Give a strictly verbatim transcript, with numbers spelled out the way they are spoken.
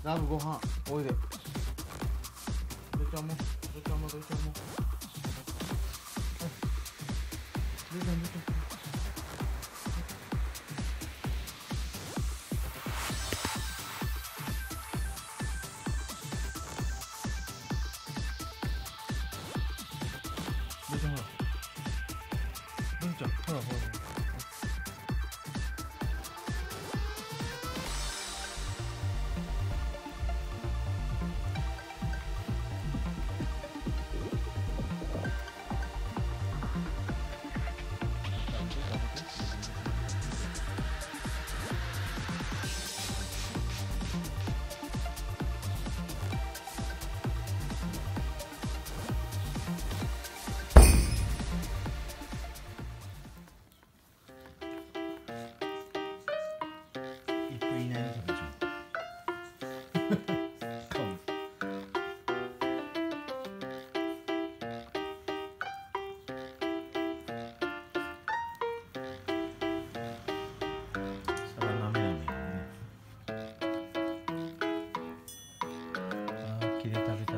ラブご飯おいで。どちゃんもどちゃんもどちゃんも。どちゃんどちゃん。どちゃんほら。どちゃんほらほらほら。切れ食べた